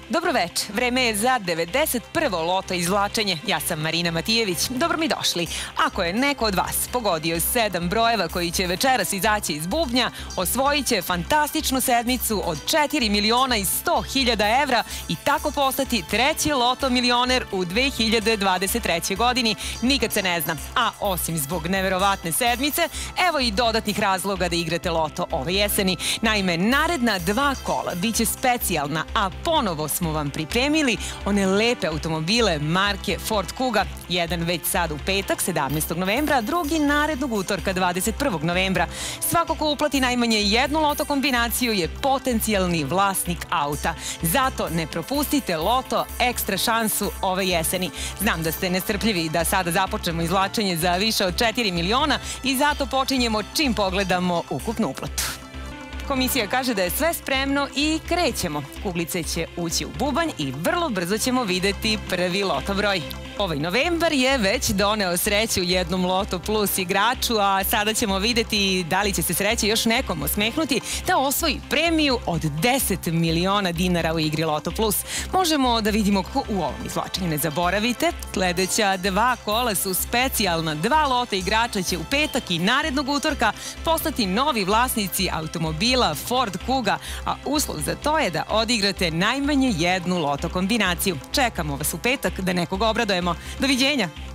Dobro veče, vreme je za 91. loto izvlačenje. Ja sam Marina Matijević, dobro mi došli. Ako je neko od vas pogodio 7 brojeva koji će večeras izaći iz bubnja, osvojit će fantastičnu sedmicu od 4.100.000 evra i tako postati treći loto milioner u 2023. godini. Nikad se ne zna, a osim zbog neverovatne sedmice, evo i dodatnih razloga da igrate loto ove jeseni. Naime, naredna 2 kola biće specijalna, a ponovo smo vam pripremili one lepe automobile marke Ford Kuga. Jedan već sad u petak, 17. novembra, drugi narednog utorka, 21. novembra. Svako ko uplati najmanje jednu loto kombinaciju je potencijalni vlasnik auta. Zato ne propustite loto ekstra šansu ove jeseni. Znam da ste nestrpljivi da sada započnemo izvlačenje za više od 4 miliona i zato počinjemo čim pogledamo ukupnu uplatu. Komisija kaže da je sve spremno i krećemo. Kuglice će ući u bubanj i vrlo brzo ćemo videti prvi loto broj. Ovaj novembar je već doneo sreću jednom Loto Plus igraču, a sada ćemo videti da li će se sreće još nekom osmehnuti da osvoji premiju od 10 miliona dinara u igri Loto Plus. Možemo da vidimo kako u ovom izvlačenju. Ne zaboravite, sledeća 2 kola su specijalna. 2 lota igrača će u petak i narednog utorka postati novi vlasnici automobila Ford Kuga, a uslov za to je da odigrate najmanje jednu loto kombinaciju. Čekamo vas u petak da nekog obradujemo. Doviđenja!